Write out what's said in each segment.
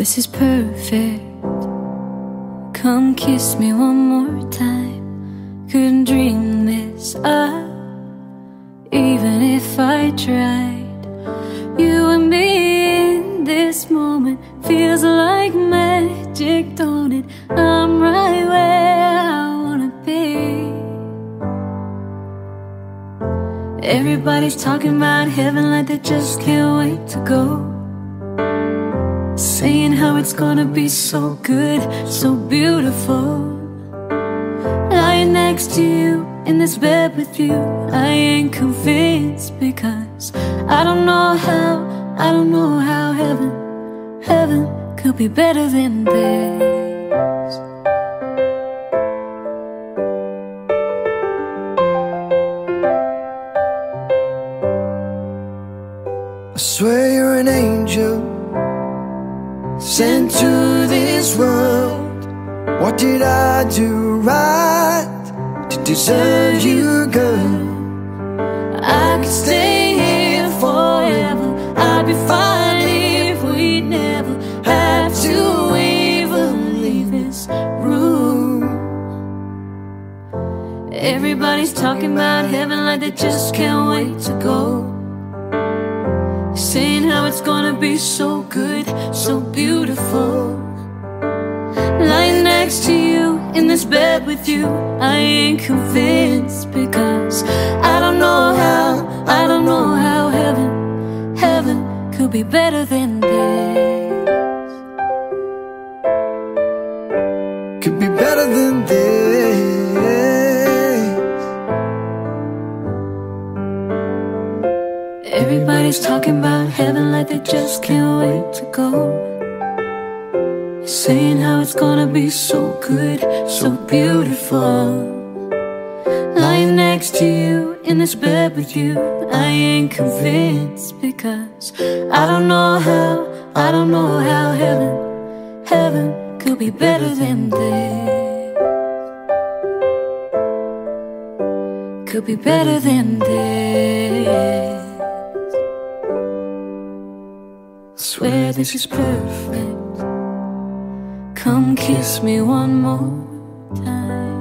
this is perfect. Come kiss me one more time. Couldn't dream this up, even if I tried. You and me in this moment feels like magic, don't it? I'm right where I wanna be. Everybody's talking about heaven like they just can't wait to go, saying how it's gonna be so good, so beautiful. Lying next to you in this bed with you, I ain't convinced, because I don't know how heaven could be better than this. I swear you're an angel sent to this world. What did I do right to deserve you, girl? I could stay here forever. I'd be fine if we never have to even leave this room. Everybody's talking about heaven like they just can't wait to go, saying how it's gonna be so good, so beautiful. Lying next to you in this bed with you, I ain't convinced, because I don't know how heaven could be better than this. Could be better than this. Everybody's talking about heaven like they just can't wait to go, saying how it's gonna be so good, so beautiful. Lying next to you in this bed with you, I ain't convinced, because I don't know how heaven could be better than this. Could be better than this. Swear this is perfect. Come kiss me one more time.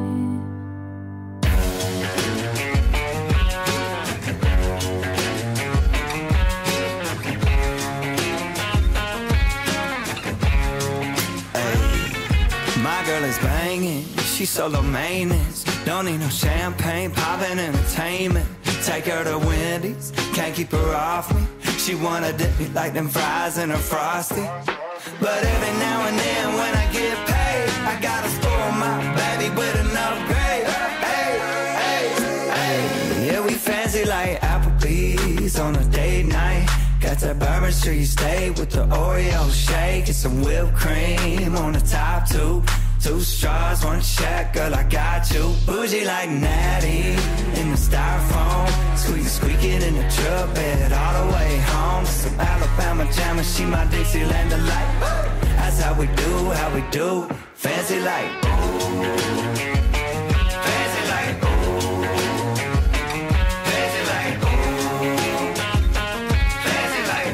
My girl is banging, she's solo maintenance. Don't need no champagne, poppin' entertainment. Take her to Wendy's, can't keep her off me. She wanna dip me like them fries in her Frosty. But every now and then when I get paid, I gotta spoil my baby with an upgrade. Hey, hey, hey. Yeah, we fancy like Applebee's on a date night. Got that Bourbon Street steak with the Oreo shake and some whipped cream on the top two. Two straws, one check, girl, I got you. Bougie like Natty in the styrofoam. Squeaking in the truck bed all the way home. Some Alabama jammer, she my Dixieland delight. That's how we do, fancy like. Fancy like. Fancy like. Fancy like.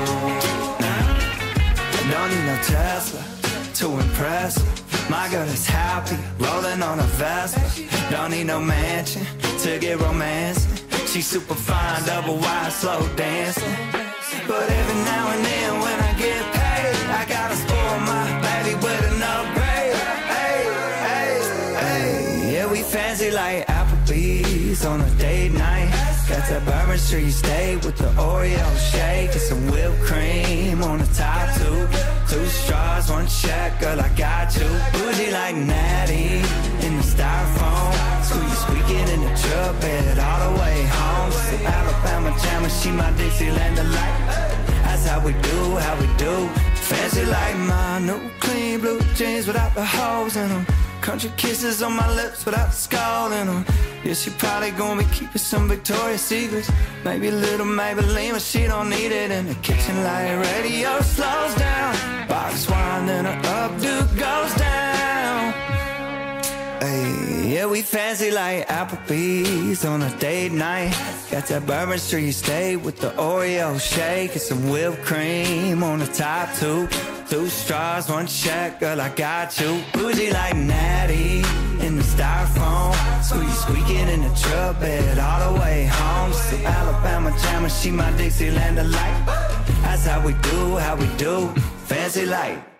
Nah, don't need no Tesla to impress her. My girl is happy, rolling on a Vespa. Don't need no mansion to get romancing. She's super fine, double wide, slow dancing. But every now and then when I get paid, I gotta spoil my baby with an upgrade. Hey, hey, hey. Yeah, we fancy like Applebee's on a date night. Got that Bourbon Street steak with the Oreo shake and some whipped cream on the top two. Two straws, one check, girl, I got you. Bougie like Natty in the styrofoam. Squeaking in the truck bed all the way home. Some Alabama jammer, she my Dixieland delight. That's how we do, fancy like my new clean blue jeans without the holes in them. Country kisses on my lips without the skull in them. Yeah, she probably gonna be keeping some Victoria's Secrets. Maybe a little Maybelline, but she don't need it. In the kitchen like radio slows down. Box wine, then her updo goes down. Hey, yeah, we fancy like Applebee's on a date night. Got that Bourbon Street steak with the Oreo shake and some whipped cream on the top two. through straws, one check, girl, I got you. Bougie like Natty in the styrofoam, squeaking in the truck bed all the way home. So Alabama jammer, she my Dixieland delight. That's how we do, fancy like.